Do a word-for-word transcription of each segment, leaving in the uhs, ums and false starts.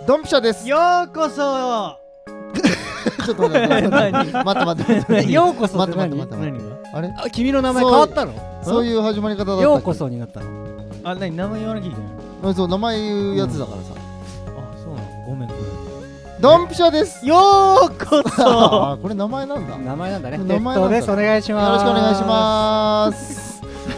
ドンピシャです。 ようこそ。 ちょっと待って待って待って待って待って。 ようこそって待って何？ 待って待って。あれ？ あ、君の名前変わったの？ そういう始まり方だった。 ようこそになったの。 あ、何名前言わなきゃいけない？ そう、名前言うやつだからさ。 あ、そうなの。ごめんごめん。 ドンピシャです。 ようこそ。 あ、これ名前なんだ。 名前なんだね。 名前なんだ。 です。お願いします。 よろしくお願いします。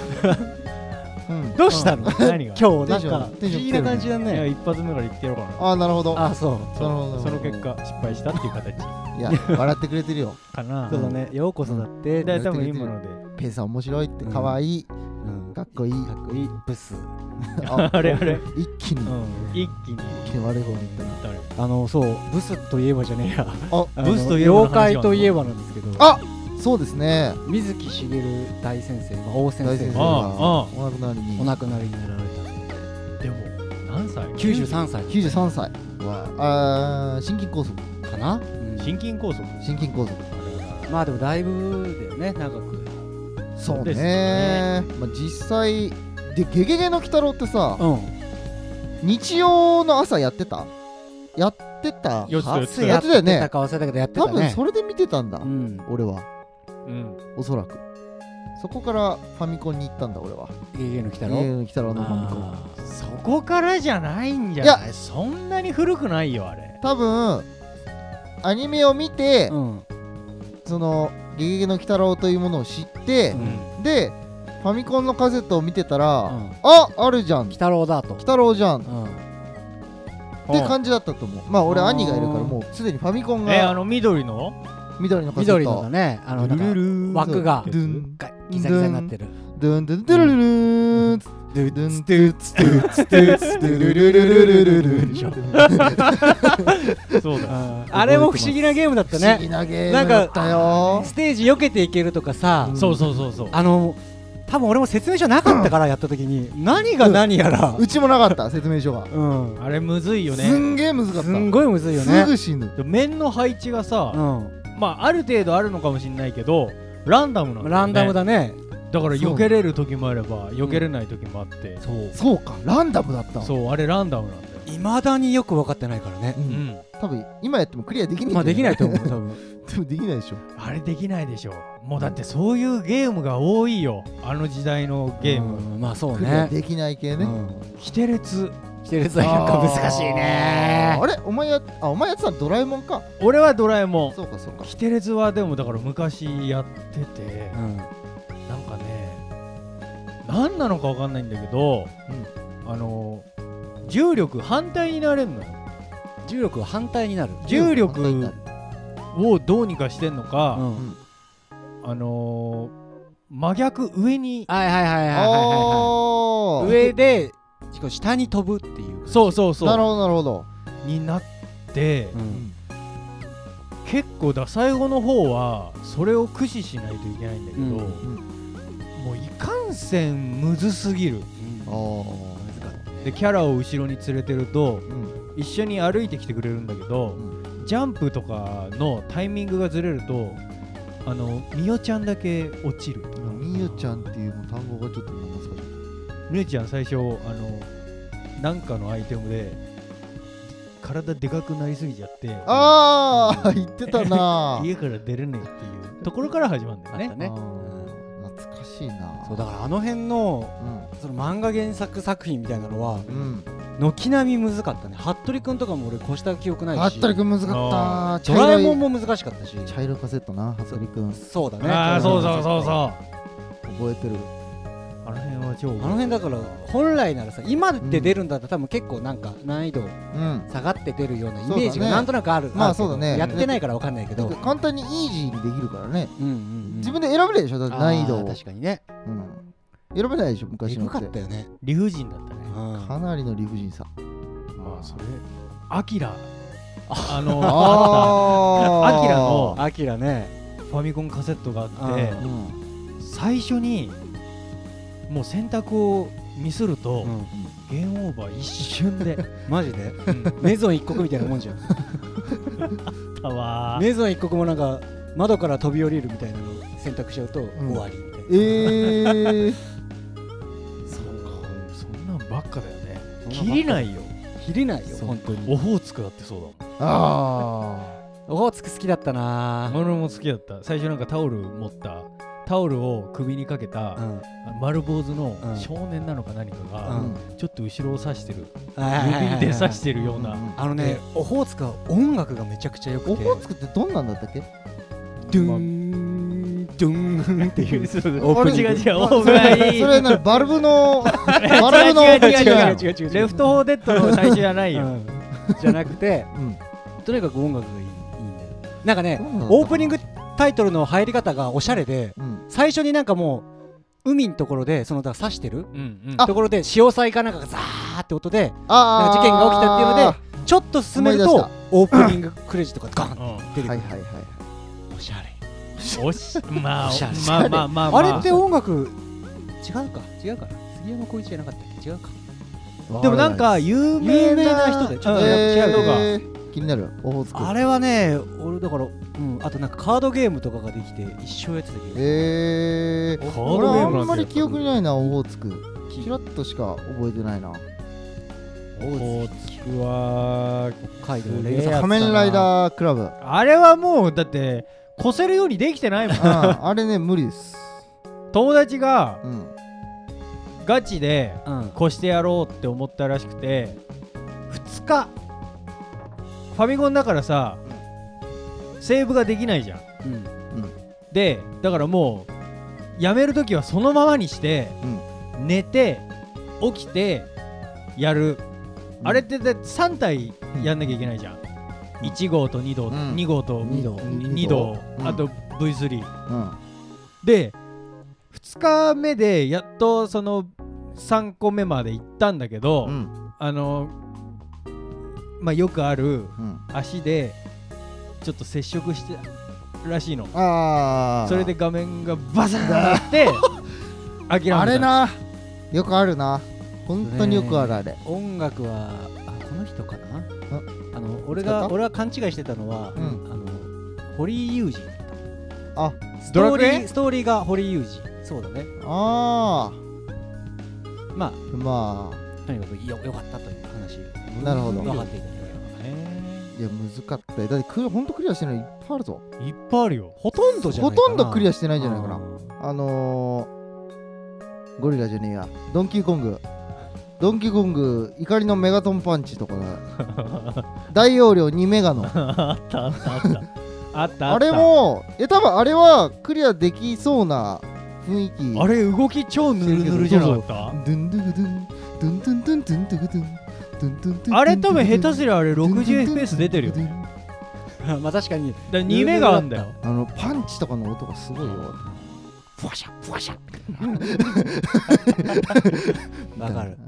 どうしたの？ 何が？ 今日なんか不思議な感じだいや、 ね。 一発目から言ってやろうかな。 あ、なるほど。 あ、そう。 そのその結果失敗したっていう形。 いや、笑ってくれてるよ。 かな。 そうだね。ようこそだって。 で、多分今ので。 ペイさん面白いって、可愛い、かっこいい、 かっこいい、ブス。 あれあれ。 一気に、 一気に、 一気に悪い方に行ったな。あの、そう、ブスといえばじゃねえや。 あ、ブスといえば。 妖怪といえばなんですけど。 あ、そうですね。 水木しげる大先生、大先生がお亡くなりに。 お亡くなりになられた。 でも、何歳？ きゅうじゅうさんさい。 きゅうじゅうさんさいは、あ、心筋梗塞かな？ 心筋梗塞。 心筋梗塞。 まあでもだいぶだよね、長く。 そうね。まあ実際でゲゲゲの鬼太郎ってさ、日曜の朝やってた？やってた？ やってたやってたよね。やってたか忘れたけどやってたね。 多分それで見てたんだ。俺は。 うん。 おそらく。そこからファミコンに行ったんだ俺は。 ゲゲゲの鬼太郎。 ゲゲゲの鬼太郎のファミコン。 そこからじゃないんじゃない？いや、そんなに古くないよあれ。 多分アニメを見て、そのゲゲゲの鬼太郎というものを知って、でファミコンのカセットを見てたら、あ、あるじゃん。 鬼太郎だと。 鬼太郎じゃん。って感じだったと思う。まあ俺兄がいるからもうすでにファミコンが。 え、あの緑の？ 緑のカセット。 緑のだね。あの枠がギザギザになってる。 ドゥンドゥンドゥルルルーン。 ドゥドゥンドゥツドゥツドゥツドゥルルルルルルルでしょ。 そうだ。 あれも不思議なゲームだったね。 不思議なゲームだったよ。 ステージ避けていけるとかさ。 そうそうそうそう。 あの多分俺も説明書なかったからやった時に何が何やら。 うちもなかった説明書が。 うん。あれむずいよね。 すんげえむずかった。 すんごいむずいよね。 すぐ死ぬ。 面の配置がさ、まあある程度あるのかもしれないけどランダムなんだよね。 ランダムだね。 だから避けれる時もあれば避けれない時もあって、 そうそうか、ランダムだった。 そう、あれランダムなんだよ。 未だによく分かってないからね。 うん、多分今やってもクリアできない。 まあできないと思う。多分でもできないでしょ。 あれできないでしょ。もうだってそういうゲームが多いよ、あの時代のゲーム。 まあそうね。 クリアできない系ね。 キテレツキテレツはなんか難しいね。 あれお前やあお前やってたのドラえもんか。 俺はドラえもん。 そうかそうか。 キテレツはでもだから昔やってて、なんかね何なのか分かんないんだけど、うん、あの重力反対になれるのよ。 重力は反対になる。 重力をどうにかしてんのか、うん、あのー、真逆上にはいはいはいはいはいはい上で下に飛ぶっていう。 そうそうそう。 なるほどなるほど。 になって、うん、結構だ最後の方はそれを駆使しないといけないんだけど。うんうんもういかんせんむずすぎる、うん、でキャラを後ろに連れてると、うん、一緒に歩いてきてくれるんだけど、うん、ジャンプとかのタイミングがずれるとあのみよちゃんだけ落ちる。 みよちゃんっていう単語がちょっと難しい。 みよちゃん最初あのなんかのアイテムで体でかくなりすぎちゃってああ、うん、言ってたな家から出れねえっていうところから始まるんだよね。 ね懐かしいな。 そうだからあの辺の、うん、その漫画原作作品みたいなのは軒並み難かったね。服部君とかも俺越した記憶ないし。 服部君難かった。 ドラえもんも難しかったし。 茶色カセットな服部君。 そうだね。 ああそうそうそうそう覚えてる。 あの辺は超あの辺だから本来ならさ今で出るんだったら多分結構なんか難易度下がって出るようなイメージがなんとなくある。 まあそうだね。 やってないから分かんないけど簡単にイージーにできるからね。自分で選べないでしょ、だって難易度を。 確かにね、 うん、選べないでしょ昔のって。 エグかったよね。 理不尽だったね、 うん、かなりの理不尽さ。 まあそれアキラあのアキラのアキラねファミコンカセットがあって、うん、最初にもう選択をミスると、うん、ゲームオーバー一瞬でマジで、うん、メゾン一国みたいなもんじゃんあったわ。 メゾン一国もなんか窓から飛び降りるみたいなのを選択しちゃうと、うん、終わりみたいな。 えーそうか、そんなんばっかだよね。切りないよ。 切れないよ本当に。 オホーツクだってそうだもん。 あオホーツク好きだったな。 俺も好きだった。最初なんかタオル持ったタオルを首にかけた、うん、丸坊主の少年なのか何かが、うん、ちょっと後ろを指してる、うん、指で指してるような、うん、 あのねオホーツクは音楽がめちゃくちゃ良くて。 オホーツクってどんなんだったっけ？ ドゥーンドゥーンっていうオープニング。違う違うオープニング。 それなバルブのバルブの違う違う違う違うレフトフォーデッドの最初じゃないよ、うん、 じゃなくて、うん、とにかく音楽がいい、いいんだよ。なんかねオープニングタイトルの入り方がおしゃれで、うん、最初になんかもう海のところでそのだから刺してる、うんうん、ところで潮騒かなんかがザーって音でなんか事件が起きたっていうのでちょっと進めるとオープニングクレジットがガンって出てくる。はいはいはい。おしゃれ。 おしまあまあまあまああれって音楽違うか違うかな。杉山浩一じゃなかったっけ？違うか。 でもなんか有名な人でちょっと違うとか。 気になるオホーツク。 あれはね俺だから、うん、あとなんかカードゲームとかができて一生やってたけど。 えー、俺はあんまり記憶にないなオホーツク。ちらっとしか覚えてないな。 オホーツクは北海道レー仮面ライダークラブ。 あれはもうだって越せるようにできてないもん。 あ, あれね無理です。 友達が、うん、ガチで越してやろうって思ったらしくてふつかファミコンだからさ、うん、セーブができないじゃん、うんうん、でだからもうやめるときはそのままにして、うん、寝て起きてやる、うん、あれってだってさん体やんなきゃいけないじゃん、うん、いち号とに号、うん、に号とに号、に号、うん、あと ブイスリー、うん、でふつかめでやっとそのさんこめまで行ったんだけど、うん、あのまあ、よくある足でちょっと接触してらしいの、あそれで画面がバサーって諦めた。 あれなよくあるな本当によくあるあれ。 音楽はあこの人かなあの俺が俺は勘違いしてたのは、うん、あの堀井雄二。あストーリーストーリーが堀井雄二。そうだね。ああまあまあとにかくよよかったという話。 なるほど。 分かっていただければ。 いや難かったよ。だってク本当クリアしてないのいっぱいあるぞ。 いっぱいあるよ。 ほとんどじゃないかな。 ほとんどクリアしてないんじゃないかな。あのー、ゴリラじゃねえや。ドンキーコング。ドンキーコング怒りのメガトンパンチとかね。大容量にメガの。 あったあったあった。あったあれもえ多分あれはクリアできそうな雰囲気。 あれ動き超ヌルヌルじゃなかった？ドゥンドゥドゥンドゥンドゥンドゥンドゥンドゥンドゥン。 あれ多分下手すりゃあれ ろくじゅうエフピーエス 出てるよ。 まあ確かにだにメガあんだよ。 あのパンチとかの音がすごいよ。 フワシャフワシャわかる、うん、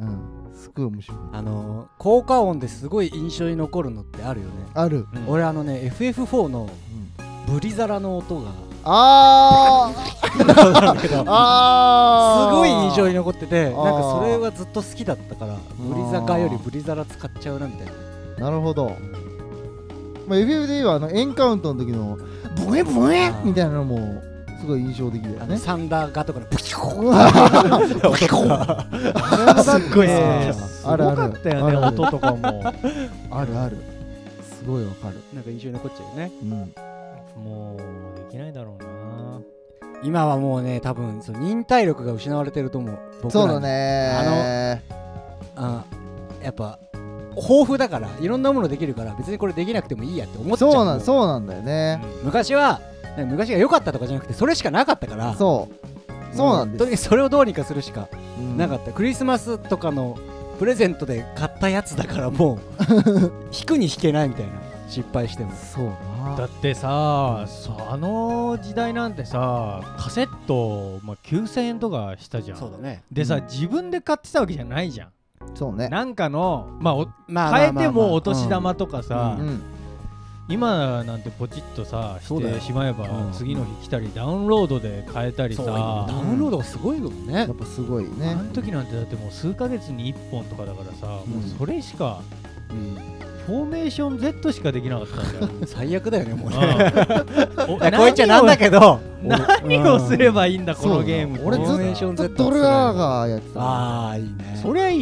すごい面白い。 あのー、効果音ですごい印象に残るのってあるよね。 ある、 うん、俺あのね エフエフフォー のブリザラの音があーあすごい印象に残ってて、なんかそれはずっと好きだったからブリザカよりブリザラ使っちゃうなみたいな。 なるほど。まあ、エフエフ で言えばあのエンカウントの時のブエブエみたいなのもすごい印象的だよね。 サンダーガとかのプキコープキコーすごいね。すごかったよね音とかも。 あるある。すごいわかる。 なんか印象に残っちゃうよね。うん。 もうできないだろうな。 今はもうね多分その忍耐力が失われてると思う。僕そうだね。 あのあやっぱ豊富だからいろんなものできるから別にこれできなくてもいいやって思っちゃう。 そうなんそうなんだよね、 うん、昔は昔が良かったとかじゃなくてそれしかなかったから。 そうそうなんです。 とにかくそれをどうにかするしかなかった、うん、クリスマスとかのプレゼントで買ったやつだからもう引くに引けないみたいな。失敗してもそうな。 だってさ、あの時代なんてさカセット、まあ、きゅうせんえんとかしたじゃん。 そうだね。 でさ、うん、自分で買ってたわけじゃないじゃん。 そうね。 なんかのまあお、まあ、変えてもお年玉とかさ、うんうん、今なんてポチッとさしてしまえば、うん、次の日来たりダウンロードで買えたりさ。 ダウンロードがすごいもんね。 やっぱすごいね。 あの時なんてだってもう数ヶ月にいっぽんとかだからさ、うん、もうそれしか、うん、フォーメーション Z しかできなかったんだよ。 最悪だよねもうね。こいつはなんだけど何をすればいいんだこのゲーム。 俺ずっとドルアーガーやってた。 ああいいね。 そりゃいいじゃん。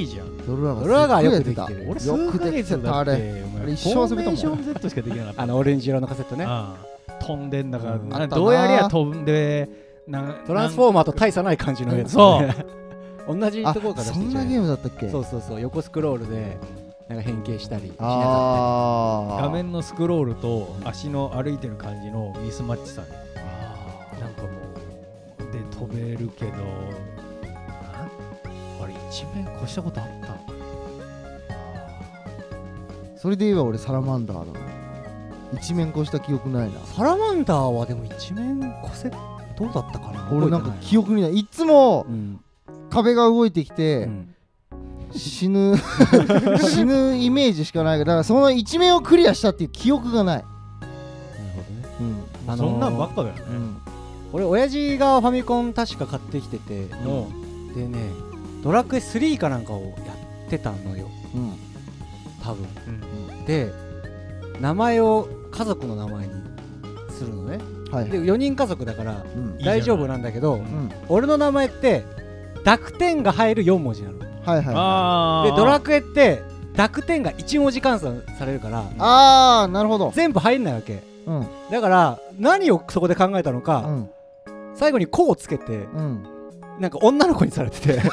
ドルラガドルラガよくできてる。 俺数ヶ月だって、 あれ一生遊べたもん。 フォーメーション Z しかできなかった。 あのオレンジ色のカセットね。 飛んでんだからどうやりゃ飛んでトランスフォーマーと大差ない感じのやつ。 そう同じところから出して。 そんなゲームだったっけ？ そうそうそう、横スクロールでなんか変形したりしなかったり、画面のスクロールと足の歩いてる感じのミスマッチさね。なんかもうで飛べるけど、あれ一面越したことあった。 それで言えば俺サラマンダーだな。一面越した記憶ないな。 サラマンダーはでも一面越せどうだったかな。 俺なんか記憶にない。いつも壁が動いてきて死ぬ死ぬイメージしかないから、だからその一面をクリアしたっていう記憶がない。なるほどね。うん、そんなんばっかだよね。 俺親父がファミコン確か買ってきてて、でねドラクエスリーかなんかをやってたのよ、多分。で名前を家族の名前にするのね。でよにん家族だから大丈夫なんだけど、俺の名前って濁点が入るよん文字なの。はいはい。でドラクエって濁点がいち文字換算されるから、 ああなるほど、 全部入んないわけ。だから何をそこで考えたのか、最後に「こ」をつけてなんか女の子にされてて。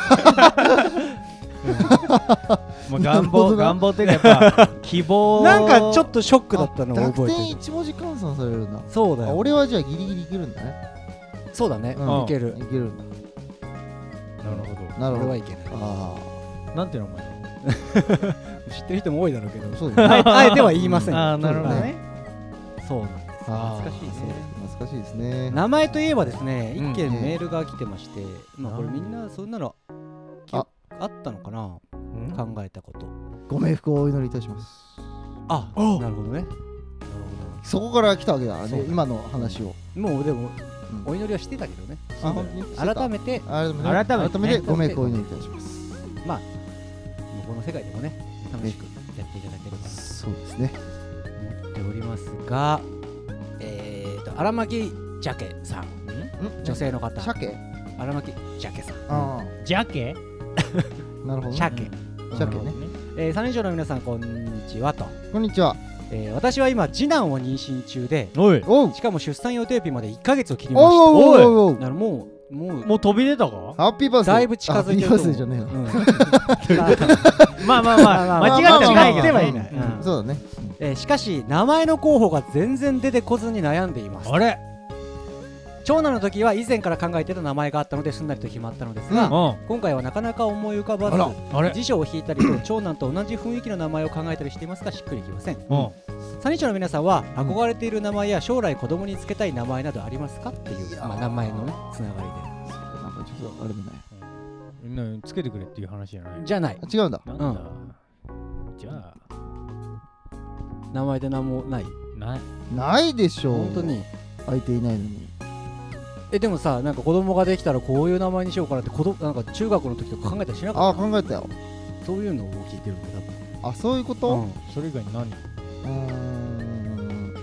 もう願望願望っていうかやっぱ希望なんかちょっとショックだったのを覚えてる。 濁点いち文字換算されるんだ。 そうだよ。 俺はじゃあギリギリいけるんだね。 そうだね、いけるいけるんだ。 なるほど。 なるほど。 俺はいけない。ああなんていうのお前知ってる人も多いだろうけど、 そうあえては言いません。 ああなるほどね。 そうなんです。懐かしいですね。 懐かしいですね。 名前といえばですね、一件メールが来てまして、まあこれみんなそんなのあったのかな、考えたこと。 ご冥福をお祈りいたします。 あ、なるほどね。 そこから来たわけだね、今の話を。 もうでもお祈りはしてたけどね。改めて改めてご冥福をお祈りいたします。 まあ向こうの世界でもね楽しくやっていただければそうですね思っておりますが、えっと荒牧ジャケさん、女性の方。 鮭？ 荒牧ジャケさん。 ジャケ？ なるほど。 鮭。 鮭ね。 えー、さん以上の皆さんこんにちはと。 こんにちは。 えー、私は今次男を妊娠中で、しかも出産予定日までいっかげつを切りました。 おいおい。 なるもうもうもう飛び出たか？ ハッピーバースデー。 だいぶ近づいてると思う。 ハッピーバースデーじゃねえよ。まあまあまあ間違ってはないけどね。 そうだね。 えー、しかし名前の候補が全然出てこずに悩んでいます。 あれ？ 長男の時は以前から考えてた名前があったのですんなりと決まったのですが、うん、今回はなかなか思い浮かばず、辞書を引いたりと長男と同じ雰囲気の名前を考えたりしていますがしっくりきません。三人の皆さんは憧れている名前や将来子供につけたい名前などありますかっていう、まあ、名前のねつながりで。 なんかちょっとあれもない。 みんなつけてくれっていう話じゃない。 じゃない。 違うんだ。 なんだ。じゃあ名前で何もない。 ない。 ないでしょう。 本当に相手いないのに。 えでもさ、なんか子供ができたらこういう名前にしようかなって子供なんか中学の時とか考えたりしなかった？ ああ考えたよ。 そういうのを聞いてるんだ多分。あそういうこと？うん、 それ以外に何？うーん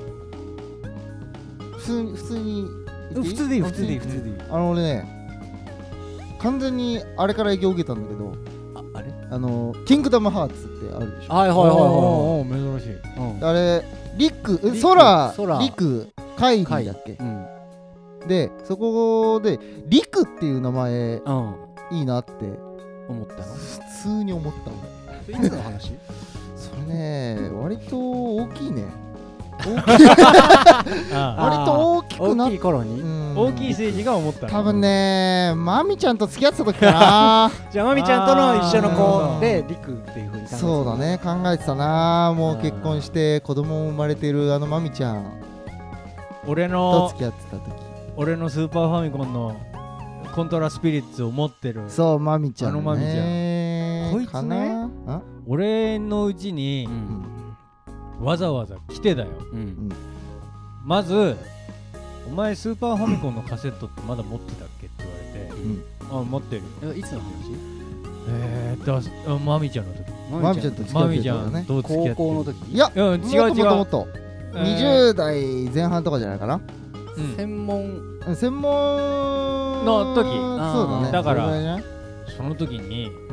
普通普通に普通でいい普通でいい普通でいい。 あの俺ね完全にあれから影響を受けたんだけど、 ああれあのキングダムハーツってあるでしょ。 はいはいはいはい。 珍しい。 あれリク空リクカイリだっけ？でそこでリクっていう名前、うん、いいなって思ったの？ 普通に思ったの。 いつの話？ それね割と大きいね。割と大きくなっ大きい頃に、 大きい政治が思ったの。 多分ねマミちゃんと付き合ってた時かな。 じゃあマミちゃんとの一緒の子でリクっていう風に考えてた。 そうだね考えてたな。もう結婚して子供生まれてるあのマミちゃん俺のと付き合ってた時、 俺のスーパーファミコンのコントラスピリッツを持ってるそうマミちゃん、ね、 あのマミちゃんこいつね俺のうちに、うんわざわざ来てだよ、うん、まずお前スーパーファミコンのカセットってまだ持ってたっけって言われて、うん、あ持ってるよ。 いつの話？ えーっとマミちゃんの時。 マミちゃんと付き合ってたよね。 高校の時。 いや、 うん、違う違うもっともっとにじゅう代前半とかじゃないかな。 専門専門の時。 そうだね。 だからその時に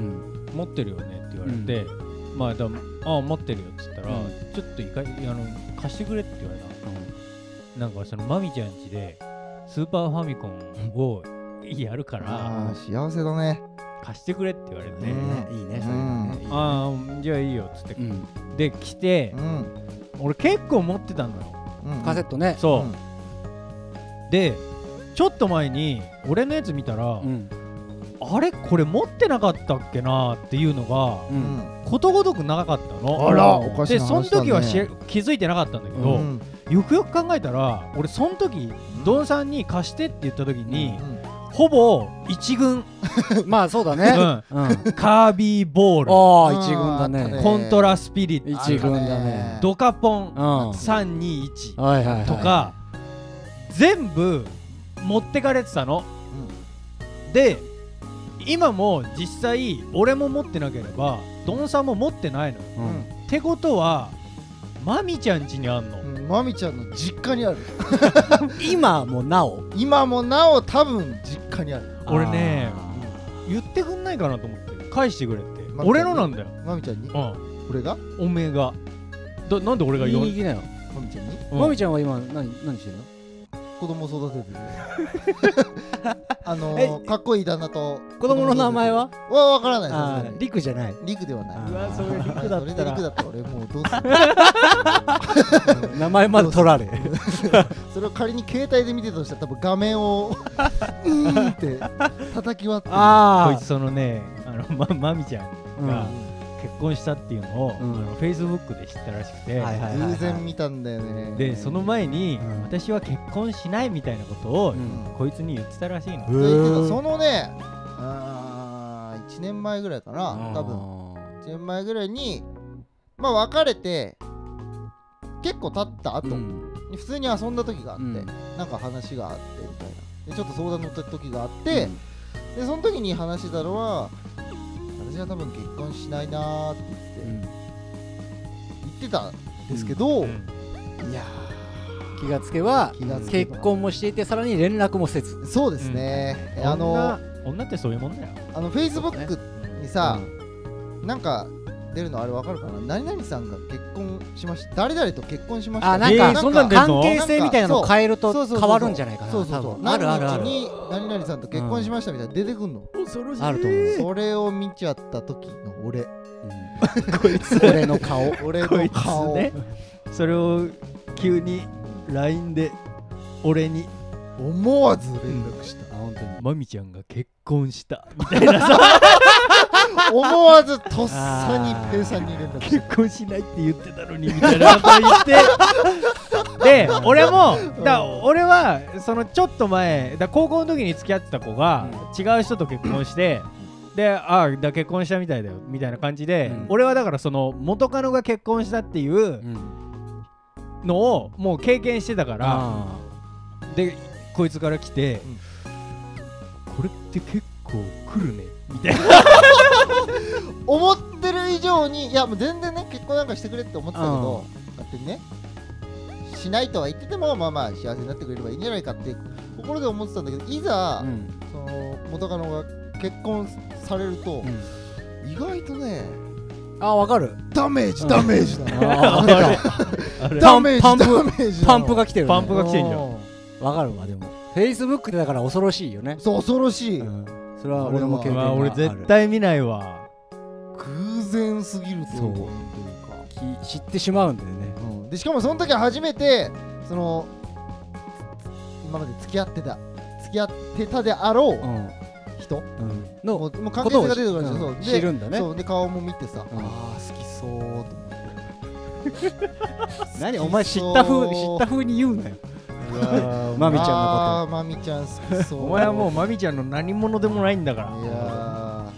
持ってるよねって言われて、まあだああ持ってるよっつったら、ちょっといかあの貸してくれって言われた。なんかそのマミちゃん家でスーパーファミコンをやるからあ幸せだね、 貸してくれって言われて、 いいね、それね。 ああじゃあいいよっつって、で来て、俺結構持ってたんだよ、 カセットね。 そうでちょっと前に俺のやつ見たら、あれこれ持ってなかったっけなっていうのがことごとくなかったの。 あらおかしいでその時はし気づいてなかったんだけど、よくよく考えたら俺その時ドンさんに貸してって言った時にほぼ一軍まあそうだね、 カービーボール、 ああ一軍だね、 コントラスピリッツ一軍だね、 ドカポンさんにいちとか全部持ってかれてたの。で今も実際俺も持ってなければドンさんも持ってないの、ってことはマミちゃん家にあんの、 マミちゃんの実家にある今もなお今もなお多分実家にある。 俺ね言ってくんないかなと思って返してくれって。俺のなんだよマミちゃんに。俺がおめえがなんで俺が言いに行きなよ。 マミちゃんに。 マミちゃんは今何何してんの？ 子供育ててるあのー、かっこいい旦那と子供の名前はわわからないです。 リクじゃない。 リクではない。 うわそれリクだったらリクだったら俺もうどうする名前まで取られそれを仮に携帯で見てたとしたら多分画面をうーんって叩き割って、 こいつそのねあのまマミちゃんが結婚したっていうのをフェイスブックで知ったらしくて、 偶然見たんだよね。 でその前に私は結婚しないみたいなことをこいつに言ってたらしいの。 そのねいちねんまえぐらいかな、多分いちねんまえぐらいにまあ別れて結構経った後に普通に遊んだ時があって、なんか話があってみたいなでちょっと相談乗った時があって、でその時に話してたのは私は多分結婚しないなーって言って、うん、言ってたんですけど、うんうん、いや気がつけば結婚もしていてさらに連絡もせず。 そうですね、うん、あの女ってそういうもんだよ。 あのフェイスブックにさ、うん、なんか出るのあれわかるかな、何々さんが結婚しました誰々と結婚しました、 あなんか、えー、そんなん関係性みたいなのを変えると変わるんじゃないかな。 そうそうそう、 あるあるある、 何日に何々さんと結婚しましたみたいな出てくんの、 恐ろしい。 あると思う。 それを見ちゃった時の俺、 こいつ俺の顔俺の顔ね、それを急に ライン で俺に思わず連絡した、 本当にマミちゃんが結婚したみたいなさ思わずとっさにペイさんに連絡した。 結婚しないって言ってたのにみたいなことを言ってで俺もだ俺はそのちょっと前だ高校の時に付き合ってた子が違う人と結婚してでああだ結婚したみたいだよみたいな感じで、うん、俺はだからその元カノが結婚したっていうのをもう経験してたから、うん、でこいつから来て、うん、これって結構来るねみたいな思ってる以上に、いやもう全然ね結婚なんかしてくれって思ってたけど、勝手にねしないとは言っててもまあまあ幸せになってくれればいいんじゃないかって心で思ってたんだけど、いざ、うん、その元カノが結婚されると、うん、意外とね、 あ分かる、 ダメージダメージだなダメージダメージパンプが来てる、ね、 パンプが来てんじゃん。 分かるわ。でもフェイスブックでだから恐ろしいよね。 そう恐ろしい、 うん、それは俺も経験がある。 俺絶対見ないわ。 偶然すぎるというか知ってしまうんだよね、 うん、でしかもその時は初めてその今まで付き合ってた付き合ってたであろう、うん人、うん、のもう関係性が出てくるんですよ、うん、 知るんだね。 そうで顔も見てさ、うん、ああ好きそうと思って何お前知った風知った風に言うなよマミちゃんのこと。 あマミちゃん好きそうお前はもうマミちゃんの何者でもないんだから。 いやーうわ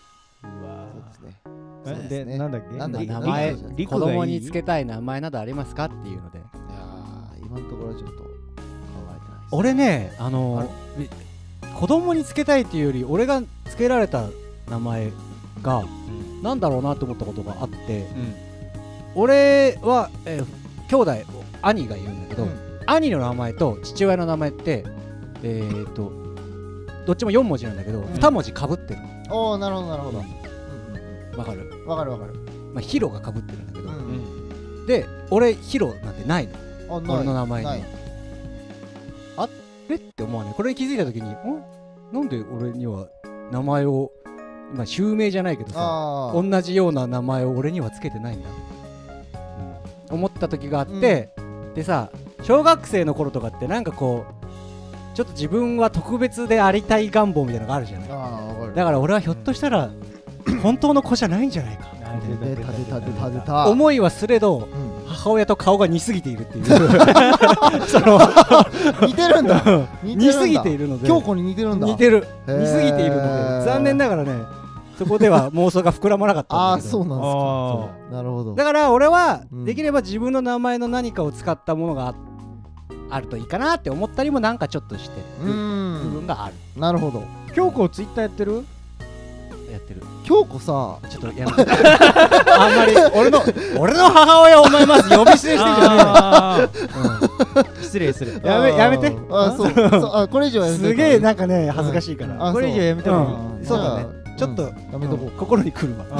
そうですね。でなんだっけなんだっけ名前子供につけたい名前などありますかっていうので。いや今のところはちょっと考えてないです。 俺ねあの子供につけたいっていうより俺がつけられた名前が、うん、なんだろうなと思ったことがあって、うん、俺は、えー、兄弟兄がいるんだけど、うん、兄の名前と父親の名前ってえー、っとどっちもよん文字なんだけど、うん、に文字かぶってる。 おおなるほどなるほど、うん、 わかるわかるわかる。 まあヒロが被ってるんだけど、 うんうんで俺ヒロなんてないの。 あ、ない俺の名前にないあれって思わない。これに気づいた時にんなんで俺には名前をまあ襲名じゃないけどさあー同じような名前を俺にはつけてないんだ、うん、思った時があって、うん、でさ小学生の頃とかってなんかこうちょっと自分は特別でありたい願望みたいなのがあるじゃない。 あーわかる。 だから俺はひょっとしたら本当の子じゃないんじゃないか出た出た出た出た。 思いはすれど、 うん、 母親と顔が似すぎているっていうその似てるんだ。 似すぎているので京子に似てるんだ。 似てる似すぎているので残念ながらねそこでは妄想が膨らまなかったんだけどああそうなんですか。なるほど。 だから俺はうんできれば自分の名前の何かを使ったものが あ, あるといいかなって思ったりもなんかちょっとしてうる部ん分がある。 なるほど。 京子ツイッターやってる？ やってる。 京子さちょっとやめてあんまり俺の俺の母親をお前まず呼び捨てしてんじゃねえよ、うん、 失礼失礼。 やめやめて。 あーそうそうあこれ以上はやめて。 すげえなんかね恥ずかしいから、 あこれ以上やめてもいい？ うんそうだね。ちょっと、 やめとこう。 心にくるわ。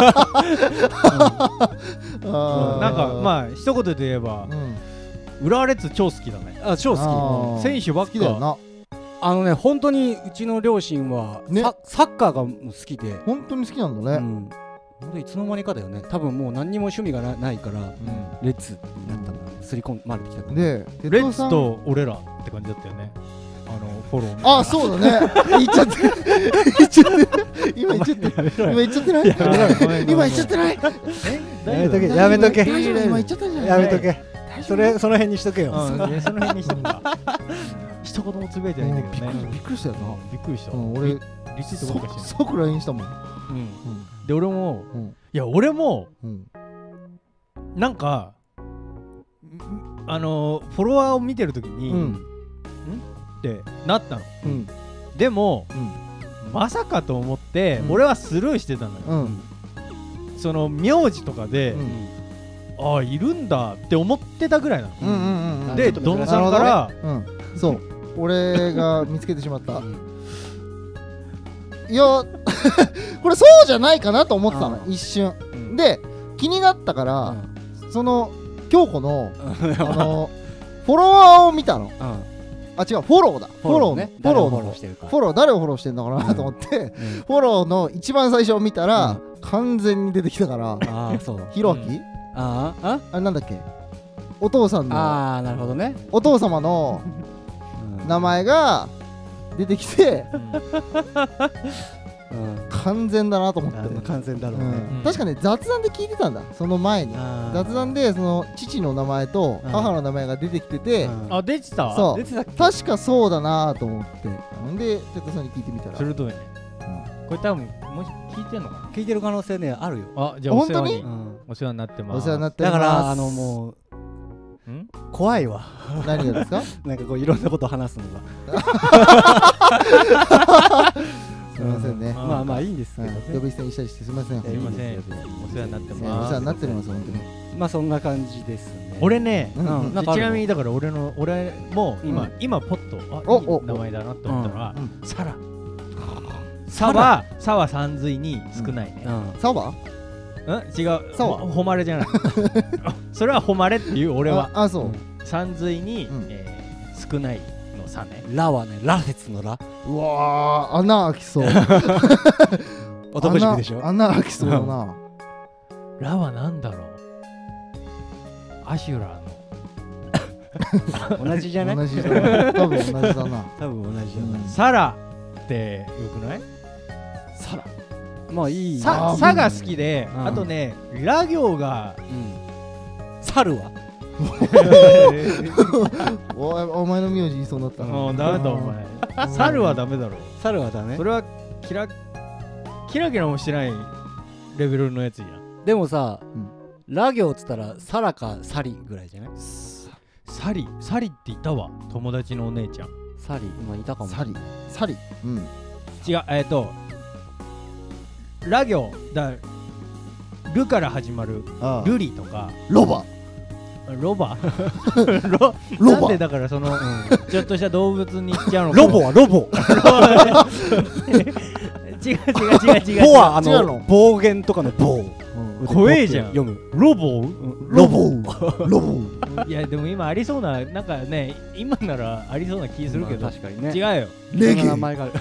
なんかまあ一言で言えば浦和レッズ超好きだね。 あ超好き。選手ばっか好きだよな。 あのね本当にうちの両親はササッカーが好きで本当に好きなんだね。 本当いつの間にかだよね。多分もう何にも趣味がないからレッズになったんだ。すり込まれてきた。 でレッズと俺らって感じだったよね。あのフォロー。 あそうだね。言っちゃって言っちゃって今言っちゃって今言っちゃってない今言っちゃってない。 やめとけやめとけ今言っちゃったじゃん。 やめとけそれその辺にしとけよ。 その辺にしとくか。一言もつぶやいてないんだけどね。 びっくりしたよな。 びっくりした。 俺リツイートばっかして即 ライン したもん。 で俺もいや俺もなんかあのフォロワーを見てるときにんってなったの。でもまさかと思って俺はスルーしてたのよ。その名字とかでああいるんだって思ってたぐらいなの。でドンさんからそう俺が見つけてしまった。いやこれそうじゃないかなと思ってたの一瞬で気になったからその京子のあのフォロワーを見たの。あ違うフォローだフォローねフォローのフォロー誰をフォローしてんのかなと思ってフォローの一番最初を見たら完全に出てきたからひろあきあああなんだっけお父さんのああなるほどねお父様の名前が出てきて完全だなと思って完全だろうね。 確かね雑談で聞いてたんだその前に雑談でその父の名前と母の名前が出てきててあ出てたそう確かそうだなと思ってで哲太さんに聞いてみたら鋭いねこれ多分もし聞いてんのかな聞いてる可能性ねあるよ。 あじゃあお世話にお世話になってます。 お世話になってます。 だからあのもう怖いわ。 何がですか？ なんかこういろんなことを話すのがすみませんね。 まあまあいいんですけど呼び捨てにしたりしてすみません。 すみません。お世話になってます。 お世話になってます本当に。 まあそんな感じですね。 俺ねちなみにだから俺の俺も今今ポッとあいい名前だなと思ったのはサラ。サはサはさんずいに少ないね。 サは？ うん違う。サは誉れじゃない。それは誉れっていう俺は。 あそうさんずいに少ないのさね。 ラはねラフェツのラ。 うわー穴開きそう男塾でしょ。 穴開きそうだな。 ラはなんだろう。アシュラの同じじゃない？ 同じだな。多分同じだな。 多分同じだな。 サラってよくない？ サラまあいいササが好きであとねラ行がサルはお前の名字言いそうになったな。ダメだお前。サルはダメだろ。 サルはダメ。 それはキラキラキラもしてないレベルのやつじゃん。 でもさラ行っつったらサラかサリぐらいじゃない？ サリサリっていたわ友達のお姉ちゃん。 サリ今いたかも。 サリサリうん違うえっとラ行だルから始まるルリとかロバロバロロバなんでだからそのちょっとした動物に行っちゃうのロボはロボ違う違う違う違う。 ボはあ違うのの暴言とかのボ。 怖えじゃん。 読む。 ロボロボーロボー。 いやでも今ありそうな、なんかね、今ならありそうな気するけど、 確かにね。 違うよ。 レゲエ名前がある。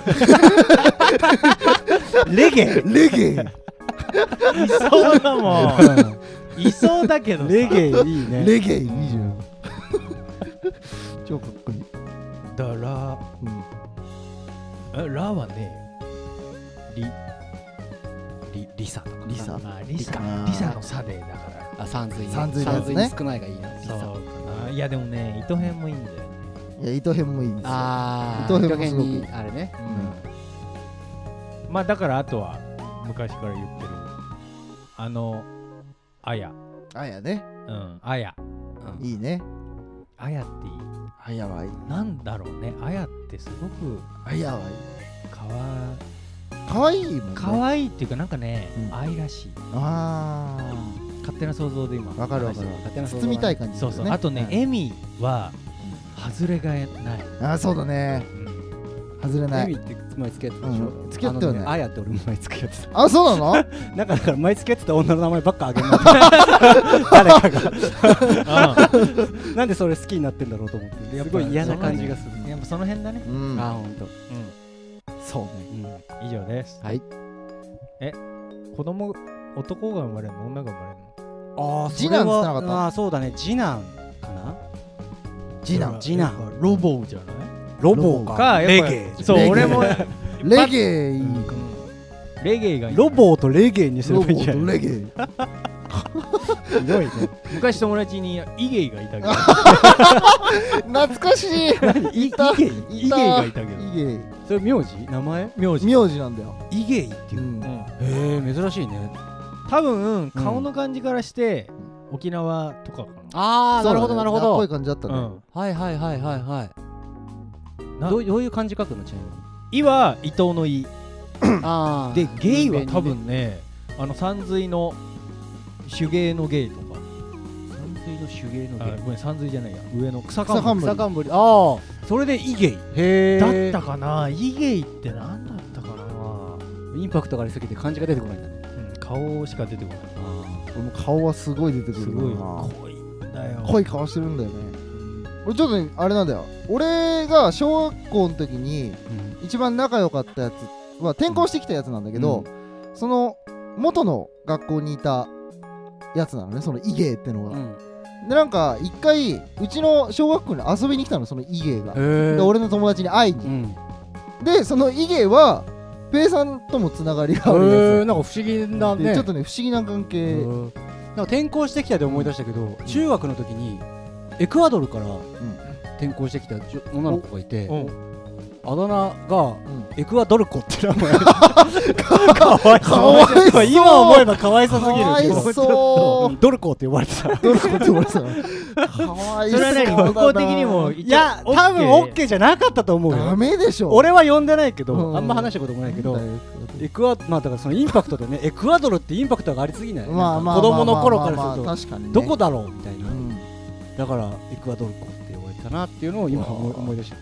レゲエレゲエいそうだもん。いそうだけどさ。 レゲエいいね。 レゲエいいじゃん。超かっこいい。 だら、 うん、 えラはね、リリリサとか。 リサ。 まあリサあーリサの差でだから。 あ、三髄ね。 三髄のやつね三髄少ないがいいな。リサ。 そうかな。いやでもね、糸編もいいんだよね。 いや糸編もいいんですよ。 ああ、 糸編もすごくにあれね。 まあだからあとは昔から言ってるあのあや、 あやね。 うんあや、 いいね。 あやっていい。 あやはいい。 なんだろうね、あやってすごくあやはいい。 かわかわいいもんね。 かわいいっていうかなんかね、 うん愛らしい。 あ勝手な想像で今。 あ。わかるわかる。 勝手な想像包みたい感じそうそう。あとね、エミは外れがない。 ああそうだね。外れない。 エミって前付き合ってたでしょ。 うん付き合ってはないあやって俺も前付き合ってた。 あそうなの？ なんかだから前付き合ってた女の名前ばっかあげんな誰かがなんでそれ好きになってんだろうと思ってすごい嫌な感じがする。 やっぱその辺だね。 うん。 あほんと。 そうね。 以上です。 はい。 え、子供男が生まれるの、女が生まれるの？ ああ次男ってなかったああそうだね、次男かな。 次男。 次男。 ロボじゃない？ ロボか。 かレゲエ。 そうレゲエ俺もレゲエいい。 レゲエがいい。 ロボとレゲエにすれロボばいいんじゃない？ とレゲエ。 ひどいね。 昔友達にイゲイがいたけど。 懐かしい。 イいたゲイ。 イゲイがいたけど。 イゲイ。 それ名字？名前？ 名字。 名字なんだよ。 イゲイっていうう。 ん。 へえ珍しいね。 多分顔の感じからして沖縄とかかああなるほどなるほかっこいいど。 感じだったね。 な。 はいはいはいはいはい。 などうどういう漢字書くのちなみに？ イは伊藤のイああ。 で、ゲイは多分ね、あの山水の手芸の芸とか。 山水の手芸のあ、 芸。 ごめん、山水じゃないや、上の草草冠。 草冠。ああそれでイゲイ。へえ。 だったかな。イゲイって何だったかな。 インパクトがありすぎて漢字が出てこないんだね。 うん、顔しか出てこない。 俺も顔はすごい出てくるすごいな。 濃いんだよ。 濃い顔してるんだよね。俺ちょっとねあれなんだよ。俺が小学校の時に一番仲良かったやつは転校してきたやつなんだけど、その元の学校にいたやつなのね、そのイゲーってのが。でなんか一回うちの小学校に遊びに来たの、そのイゲーが。で俺の友達に会いに。でそのイゲーはペイさんともつながりがあるやつ。 なんか不思議なね。 ちょっとね不思議な関係。 なんか転校してきたで思い出したけど、中学の時にエクアドルから転校してきた女の子がいて、あだ名がエクアドルコって名前。かわいそう。今思えばかわいそうすぎる。 かわいそう。 ドルコって呼ばれてた。 ドルコって呼ばれてた。かわいそう。 それは何、向こう的にも。 いや多分オッケーじゃなかったと思うよ。 ダメでしょ。 俺は呼んでないけど、あんま話したこともないけど、エクアまあだからそのインパクトでね、エクアドルってインパクトがありすぎない。 まあまあ子供の頃からすると確かにどこだろうみたいな。だからエクアドルコって呼ばれたなっていうのを今思い出しちゃった。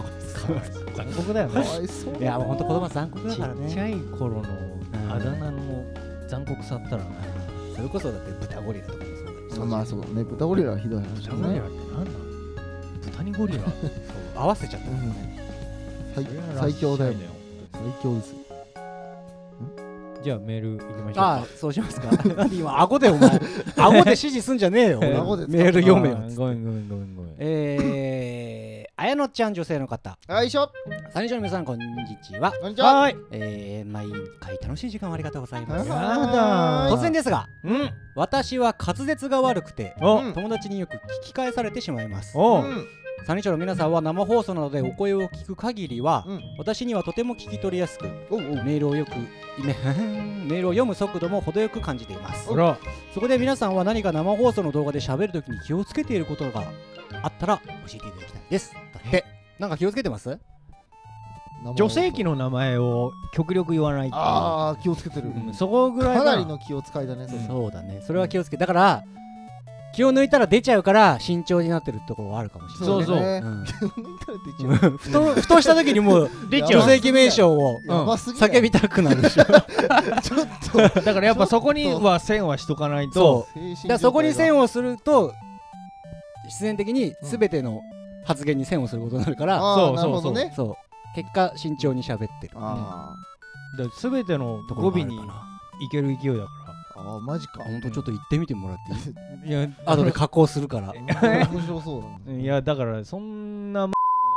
残酷だよね。 かわいそう。 いやもう本当子供は残酷だからね。 ちっちゃい頃のあだ名の残酷さったら、 それこそだって豚ゴリラとかもそうだ。 まあそうね、豚ゴリラはひどい話だね。 豚ゴリラって何なの？豚にゴリラ。 合わせちゃったね。 最強だよ。最強です。 じゃあメールいきましょうか。ああそうしますか。なんで今顎でお前顎で指示すんじゃねえよ。メール読めよ。 ごめんごめんごめんごめん。 えー、あやのちゃん女性の方。 よいしょ。 サニーショーの皆さんこんにちは。 こんにちは。 はい。 えー、毎回楽しい時間をありがとうございます。 やだ。 突然ですが、 うん、 私は滑舌が悪くて友達によく聞き返されてしまいます。 おサニーショーの皆さんは生放送などでお声を聞く限りは、うん、私にはとても聞き取りやすく、おうおうメールをよくメールを読む速度も程よく感じています。そこで皆さんは何か生放送の動画で喋るときに気をつけていることがあったら教えていただきたいです。だってなんか気をつけてます？ 女性器の名前を極力言わないっていう。 ああ気をつけてる、 うん、そこぐらいかなりの気を使いだね。 そうだね、それは気をつけだから気を抜いたら出ちゃうから慎重になってるところはあるかもしれない。 そうそう、 ふとふとした時にもう出ちゃう女性記名称を叫びたくなるでしょ。 ちょっとだからやっぱそこには線はしとかないと。 そうだからそこに線をすると必然的に全ての発言に線をすることになるから、 そうそうそう、 そう結果慎重に喋ってる。 あだから全ての語尾にいける勢いだかああマジか。 ほんとちょっと言ってみてもらっていい？ ら。いや後で加工するから。 面白そうだな。 いやだからそんな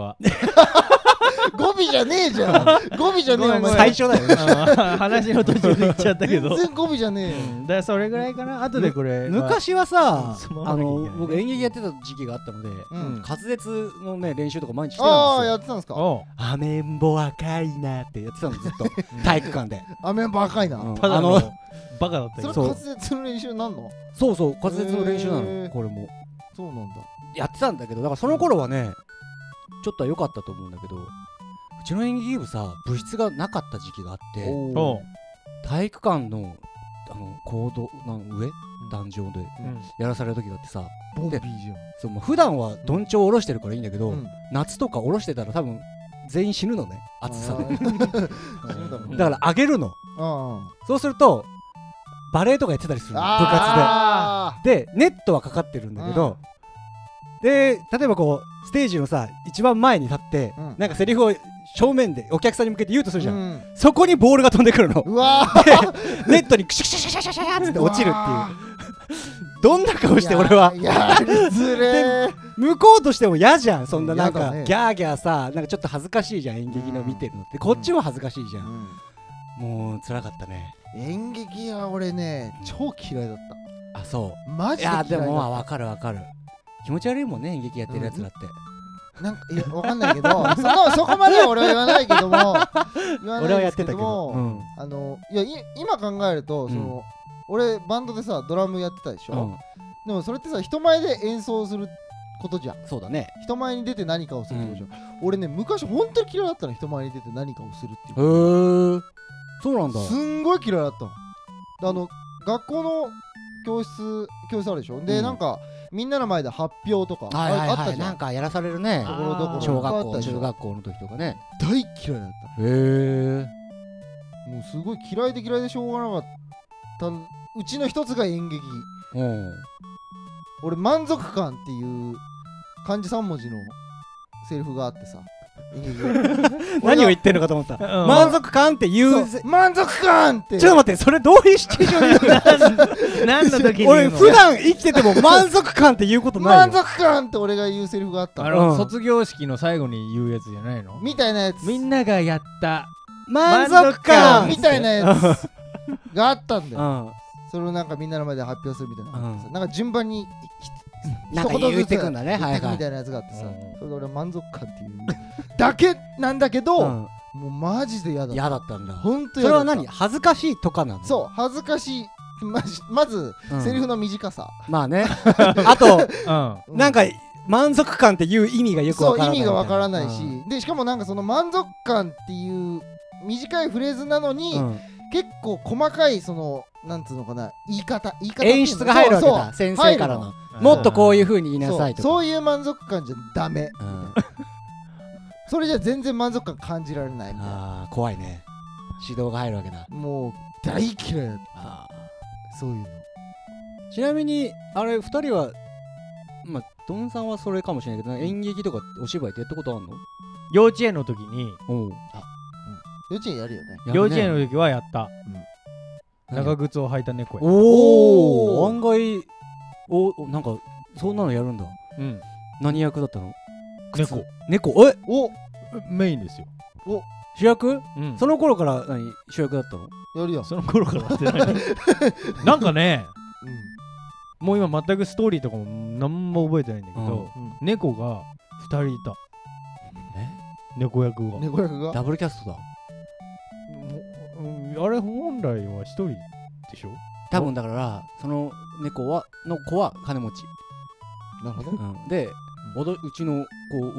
語尾じゃねえじゃん。語尾じゃねえよお前。 最初だよね。 話の途中で言っちゃったけど。 全然語尾じゃねえよ。 だからそれぐらいかな。後でこれ昔はさ、あのの僕演劇やってた時期があったので、 うん滑舌のね練習とか毎日してたああんですよ。 やってたんですか。 アメンボ赤いなってやってたのずっと体育館で。 アメンボ赤いな。 ただのバカだったよ。 それ滑舌の練習なんの？ そうそう滑舌の練習なへーのこれもそうなんだ。 やってたんだけど、だからその頃はねちょっとは良かったと思うんだけど、うちの演劇部さ部室がなかった時期があっておう体育館のあの講堂の上壇上でやらされる時があってさ、 ボンビーじそうまあ普段はどんちょう下ろしてるからいいんだけど、 ゃん。 夏とか下ろしてたら多分全員死ぬのね暑さで。 で。 だから上げるの。 あそうするとバレエとかやってたりするの部活あで。でネットはかかってるんだけど、で例えばこうステージのさ一番前に立って、 うんなんかセリフを正面でお客さんに向けて言うとするじゃん、 うんそこにボールが飛んでくるの。 うわーネットにクシュクシュシャシャシャシャって落ちるっていうどんな顔して俺はやりづれー。 向こうとしても嫌じゃん。そんななんか嫌だねギャーギャーさ、なんかちょっと恥ずかしいじゃん演劇の見てるのって、こっちも恥ずかしいじゃん、もう辛かったね。 演劇は俺ね超嫌いだっあそた。マういジで嫌いだった。 やでもまあ分かる分かる気持ち悪いもんね演劇やってるやつらって、 なんかいやわかんないけどそのそこまでは俺は言わないけども言わないですけども、 うんあのいやい今考えるとその、俺バンドでさドラムやってたでしょ、 うんでもそれってさ人前で演奏することじゃん。 そうだね。 人前に出て何かをするってことじゃん、俺ね昔本当に嫌いだったの。人前に出て何かをするっていうへえそうなんだ。 すんごい嫌いだったの。であの学校の教室教室あるでしょ。で、 うんなんかみんなの前で発表とかあ,、 はいはいあったじゃん。 はいなんかやらされるね。 ところどころ小学校いっぱいあったでしょ中学校の時とかね。 大嫌いだっへえた。もうすごい嫌いで嫌いでしょうがなかったうちの一つが演劇。 うん俺満足感っていう漢字さん文字のセリフがあってさ演劇何を言ってんのかと思った。満足感って言う。 そう満足感ってちょっと待って、それどういうシチュエーションで言うの？ 何の時に俺普段生きてても満足感って言うことないよ。 満足感って俺が言うセリフがあったのあの、 うん卒業式の最後に言うやつじゃないの？ みたいなやつみんながやった満足感みたいなやつがあったんだよ。 うんそれをなんかみんなの前で発表するみたいなのがあってさ、 うんなんか順番になんか言ってくんだね。 言はいはいってくみたいなやつがあってさ、 うんそれで俺は満足感っていうだけなんだけど、 うんもうマジで嫌だった。 嫌だったんだ。 ほんとそれ嫌だった。 は何恥ずかしいとかなの？ そう恥ずかしいまじまず、 うんセリフの短さ、 まあね。あとうんうなんか満足感っていう意味がよくわからない。 そう意味がわからないし、 うんでしかもなんかその満足感っていう短いフレーズなのに、 うん結構細かいそのなんつうのかな言い方言い方っていうの演出が入るわけそうだ。先そう生からの。 うんもっとこういう風に言いなそうさいとか。 そういう満足感じゃダメ、 うんそれじゃ全然満足感感じられないみたいな。 あー怖いね。指導が入るわけだ。 もう大嫌いだったあそういうの。 ーちなみにあれふたりはまあドンさんはそれかもしれないけど演劇とかお芝居ってやったことあんの？ 幼稚園の時におう幼稚園やるよね。 幼稚園の時はやった。 何長靴を履いた猫や。 おおおー案外おおなんかそんなのやるんだ。 うん。 何役だったの？ 猫。 猫えおメインですよ。 主役？ うん。 その頃から何主役だったの？ やるよ。 その頃からって何なんかね、もう今全くストーリーとかも何も覚えてないんだけど、 うんうん猫がふたりいた。 え？ 猫役が。 猫役がダブルキャストだ。 うんあれ本来は一人でしょ？ 多分だからその猫はの子は金持ち。 なるほど。 うん、で、おどうちの子は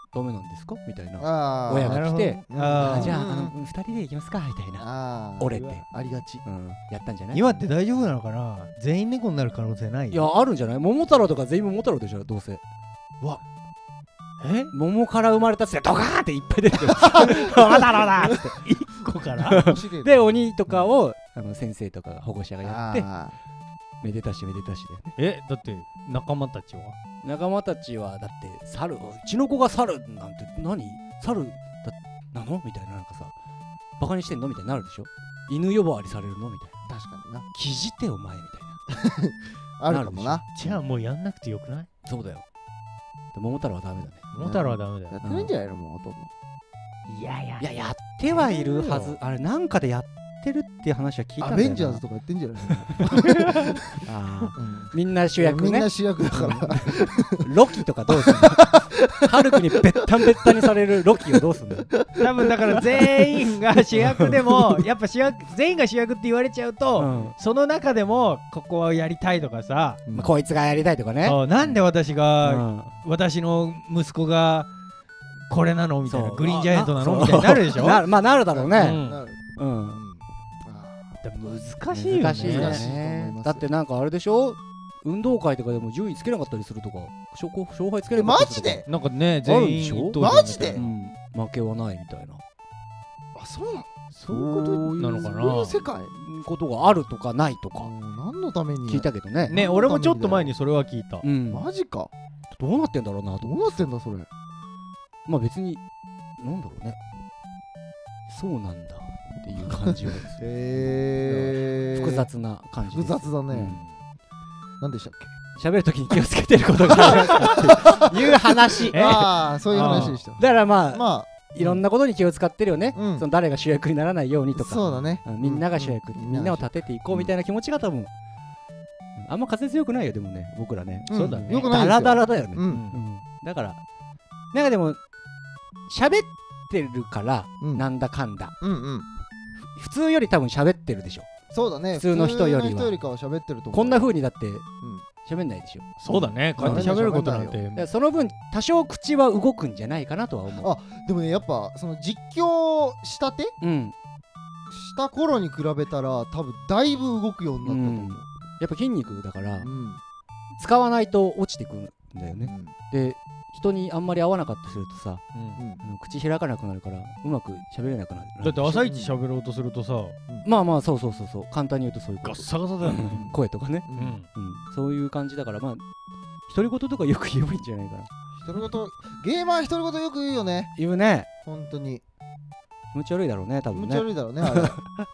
ダメなんですかみたいなあ親が来て、 ああじゃあ、 うんあのふたりで行きますかみたいなあ折れて、 ありがち。 うん、やったんじゃない？ 今って大丈夫なのかな。全員猫になる可能性ない？ いやあるんじゃない？桃太郎とか全員桃太郎でしょどうせ。 わえ桃から生まれたっつってドカーンっていっぱい出てくる桃太郎だっつっていっこからで鬼とかをあの先生とか保護者がやってあめでたしめでたしでね。 えだって仲間たちは仲間たちはだって猿、うちの子が猿なんて何猿だなのみたいな、なんかさバカにしてんのみたいになるでしょ。犬呼ばわりされるのみたいな。 確かにな。 記じてお前みたいな。 あるかもな。 じゃあもうやんなくてよくない？ そうだよ。で桃太郎はダメだね。 桃太郎はダメだよ。 やってないんじゃないのもうほとんど。 いやいやいややってはいるはず。あれなんかでやってるっていう話は聞いたんアだよな。 ベンジャーズとかやってんじゃないの？ あーうんみんな主役ねみんな。主役だから。 ロキとかどうすんの？ハルクにべったんべったにされるロキをどうすんの？ 多分だから全員が主役でもやっぱ主役全員が主役って言われちゃうと、 うんその中でもここはやりたいとかさ、 まあこいつがやりたいとかね。 そうなんで私うが、 ん私の息子がこれなのみたいな、 そうグリーンジャイアントなのあみたいになるでしょ。 なまあなるだろうね。 うんなる。 うんうんだ難しいよね。 難しいよ難しいと思いねます。 だってなんかあれでしょ、運動会とかでも順位つけなかったりするとか、勝勝敗つけえなかったりするとかマジで？ なんかねある全員んでしょ一等賞マジでみたいなうん、負けはないみたいなあ、そうなの？ そういうことなのかそういうな。 世界？ ことがあるとかないとか何のために？ 聞いたけどね。 ね俺もちょっと前にそれは聞いた。 うん、 マジか。 どうなってんだろうなとどう思って。 なってんだそれ。 まあ別になんだろうね、そうなんだっていう感じをへー。 複雑な感じです。 複雑だね。何でしたっ喋るときに気をつけてることがありますかっていう話。 け？ああ、そういう話でした。 だからまあ、 まいろんなことに気を使ってるよね、 うんその誰が主役にならないようにあ、 とか、 そうだね。 うんみんなが主役、 うんみんなを立てていこうみたいな気持ちが多分、うんあんま風強くないよでもね僕らね、 うんそうだねよくないダですよ。 ラダラだよね、 う。 うんんうんだからなんかでも喋ってるから、 うんなんだかんだうんうん。 普通より多分喋ってるでしょ。 そうだね。 普通の人よりは普通の人よりかは喋ってると思う。 こんな風にだってうん。 喋んないでしょ。 そうだね。こうやって喋ることなんてだからその分多少口は動くんじゃないかなとは思う。 あでもね、やっぱその実況したてうん、 した頃に比べたら多分だいぶ動くようになったと思う。 やっぱ筋肉だから、 うん。 使わないと落ちてくんだよね。 うんで人にあんまり合わなかったりするとさ、 うんうんあの口開かなくなるからうまく喋れなくなる。 だって朝一喋ろうとするとさまあまあそうそうそうそう簡単に言うとそういうこと。 ガッサガサだよね。 声とかね、 ううんんうん、そういう感じだからまあ独り言とかよく言えばいいんじゃないかな。 独り言、ゲーマー独り言よく言うよね。 言うね。 本当に。 気持ち悪いだろうね多気持分ね。 ち悪いだろうね、あれ。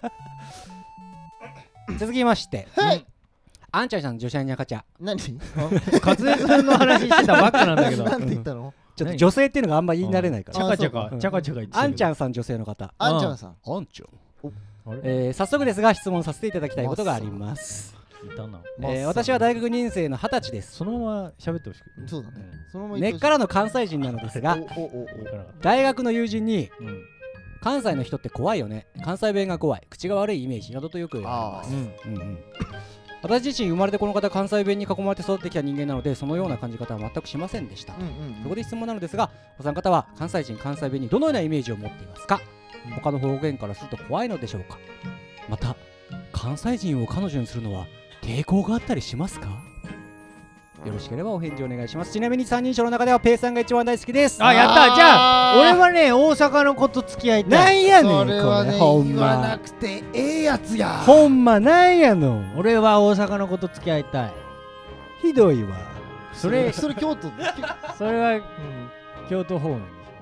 続きまして、 はいあんちゃんさん女子アニャカチャ、 何？ 滑舌の話してたばっかなんだけど。 なんて言ったの？ ちょっと女性っていうのがあんま言い慣れないから。 チャカチャカうんチャカチャカ言ってたけど。 あんちゃんさん女性の方。 あんちゃんさん。 あんちゃん。 あれえー早速ですが質問させていただきたいことがあります。 いたな。 えー私は大学にねん生の二十歳です。 そのまま喋ってほしくそうだね。そのまま根っからの関西人なのですが、 おおおおいいから。 大学の友人にうん。 関西の人って怖いよね、関西弁が怖い、口が悪いイメージなどとよく言われます。 うん。 うんうん私自身生まれてこの方関西弁に囲まれて育ってきた人間なのでそのような感じ方は全くしませんでした。 うんうんそこで質問なのですが、お三方は関西人関西弁にどのようなイメージを持っていますか？ うん他の方言からすると怖いのでしょうか？また関西人を彼女にするのは抵抗があったりしますか？よろしければお返事お願いします。ちなみに三人称の中ではペイさんが一番大好きです。 あ、やった。じゃああー俺はね大阪の子と付き合いた。 ないんやねんそれはね、 これほん言わなまくてええやつや。 ほんまなんやの。 俺は大阪の子と付き合いたい。 ひどいわ。 それそれ京都。 それは京都方面。